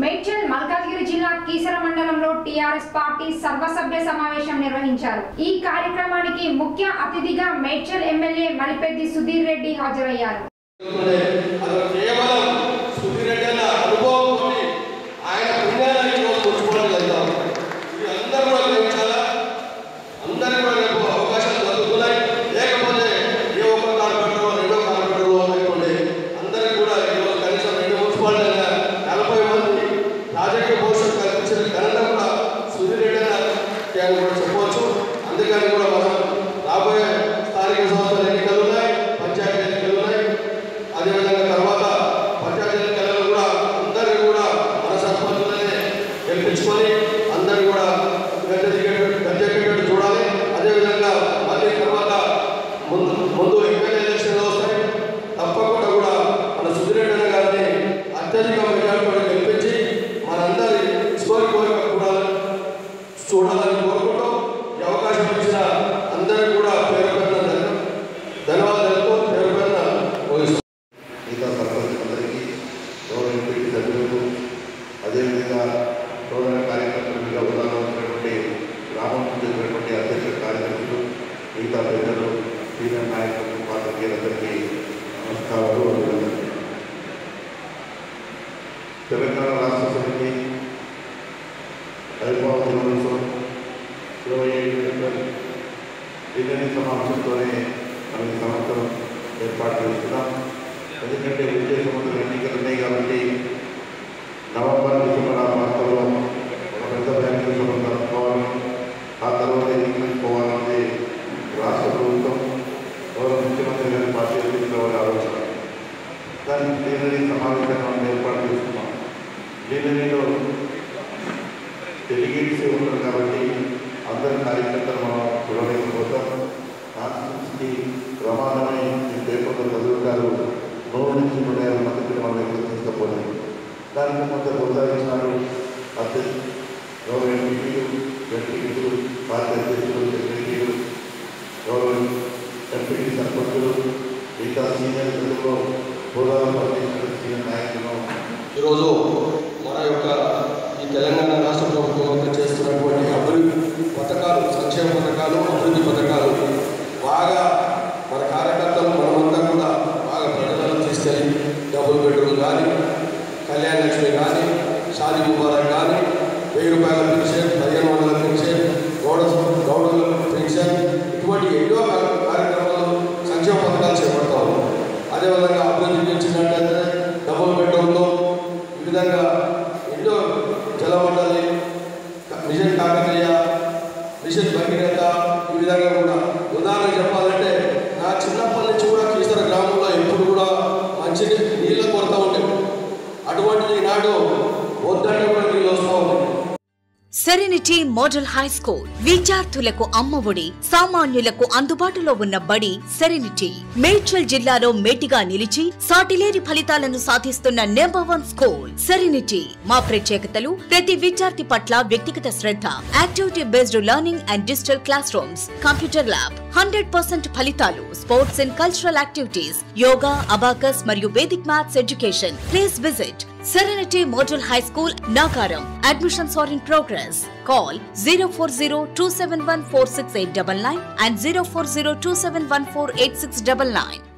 మేడ్చల్ మల్కాజ్గిరి జిల్లా కీసర మండలంలో TRS party సర్వసభ్య సమావేశం నిర్వహించారు। ఈ కార్యక్రమానికి ముఖ్య అతిథిగా మేడ్చల్ ఎమ్మెల్యే మలిపెద్ది సుధీర్ రెడ్డి హాజరయ్యారు। అందుకని కూడా మనం రాబోయే స్థానిక సంస్థల ఎన్నికలు ఉన్నాయి, పంచాయతీ ఎన్నికలు ఉన్నాయి। అదేవిధంగా తర్వాత పంచాయతీ ఎన్నికలలో కూడా అందరినీ కూడా మన సర్పంచులనే గెలిపించుకొని అందరినీ కూడా గద్దెక్కేటట్టు చూడాలి। అదేవిధంగా మళ్ళీ తర్వాత ముందు ఎమ్మెల్యే ఎలక్షన్లు వస్తాయి, తప్పకుండా కూడా మన సుధిరెడ్డి గారిని అత్యధిక మెజార్టీతో గెలిపించి మనందరి కోరిక కూడా చూడాలని కోరుకుంటూ అవకాశం ఇచ్చిన అందరూ కూడా పేరు పెట్టిన ధన్యవాదాలతో పేరు పెట్టిన మిగతా సర్పంచులందరికీ గౌరవ ఎంపీ సభ్యులకు అదేవిధంగా గౌరవ కార్యకర్తలుగా ఉన్నటువంటి గ్రామంలో చెందినటువంటి అధ్యక్ష కార్యదర్శులు మిగతా పెద్దలు సీనియర్ నాయకులు పాత్రికేయులందరికీ నమస్కారాలు। తెలంగాణ రాష్ట్ర సమితి ఆవిర్భావ దినోత్సవం 27 ఏప్రిల్ దీని సమావేశంతోనే మనం ఈ సంవత్సరం ఏర్పాటు చేస్తున్నాం। ఎందుకంటే విద్యా సంవత్సరం ఎన్నికలు ఉన్నాయి కాబట్టి నవంబర్ డిసెంబర్ ఆ మాసంలో ఒక పెద్ద బ్యాంకుల సభ జరుపుకోవాలని, ఆ తర్వాత ఎన్నికలకు పోవాలనేది రాష్ట్ర ప్రభుత్వం గౌరవ ముఖ్యమంత్రి గారి పార్టీ తీసుకోవాలని ఆలోచన। దానికి ప్లీనరీ సమావేశాన్ని మనం ఏర్పాటు చేస్తున్నాం। ప్లీనరీలో డెలిగేట్స్ ఉంటారు కాబట్టి అందరి కార్యకర్తలు మనం చూడలేకపోతాం। కాన్స్టిట్యూన్సీకి ప్రమాణమై ఈ పేపర్లో చదువుతారు 100 నుంచి 150 మందికి మనం ఎదురు తీసుకపోలేదు। దానికి కొంత ఉదాహరించినారు గౌరవ ఎంపీలు పార్టీ అధ్యక్షులు సెక్రటరీలు గౌరవ ఎంపీ సర్పంచులు మిగతా సీనియర్ ప్రజల్లో హోదాలో పనిచేసిన సీనియర్ నాయకులను ఈరోజు మన యొక్క ఈ తెలంగాణ రాష్ట్ర ప్రభుత్వం చేస్తున్నటువంటి అభివృద్ధి పథకాలు, సంక్షేమ పథకాలు, అభివృద్ధి పథకాలు బాగా మన కార్యకర్తలు మనమంతా కూడా బాగా ప్రజలను తీసుకెళ్ళి డబుల్ బెడ్రూమ్ కానీ, కళ్యాణ లక్ష్మి కానీ, షాదీ ముబారక్ కానీ, 1000 రూపాయల పెన్షన్, 1500 పెన్షన్, గౌడుల పెన్షన్, ఇటువంటి ఎన్నో కార్యక్రమాలు సంక్షేమ పథకాలు చేపడతా ఉన్నాం। అదేవిధంగా అభివృద్ధి పెంచినట్లయితే డబుల్ బెడ్రూమ్లో ఈ విధంగా ఎన్నో జలమండలి, మిషన్ కాకతీయ, మిషన్ భగీరథ, ఈ విధంగా కూడా ఉదాహరణ చెప్పాలంటే నా చిన్నప్పటి నుంచి కూడా కీసర గ్రామంలో ఎప్పుడు కూడా మంచి నీళ్ళ కొరత ఉండేది। అటువంటిది ఈనాడు వద్దంటే కూడా నీళ్ళు వస్తూ ఉన్నాయి। సెరెనిటీ మోడల్ హై స్కూల్ విద్యార్థులకు అమ్మఒడి, సామాన్యులకు అందుబాటులో ఉన్న బడి సెరెనిటీ మేడ్చల్ జిల్లాలో మేటిగా నిలిచి సాటిలేని ఫలితాలను సాధిస్తున్న #1 స్కూల్ సెరెనిటీ। మా ప్రత్యేకతలు ప్రతి విద్యార్థి పట్ల వ్యక్తిగత శ్రద్ధ, activity based learning and digital classrooms, computer lab, 100% ఫలితాలు, sports and cultural activities, yoga, abacus మరియు Vedic maths education. Please visit Serenity Model High School, Nagaram. Admissions are in progress. Call 040-271-46899 and 040-271-48699.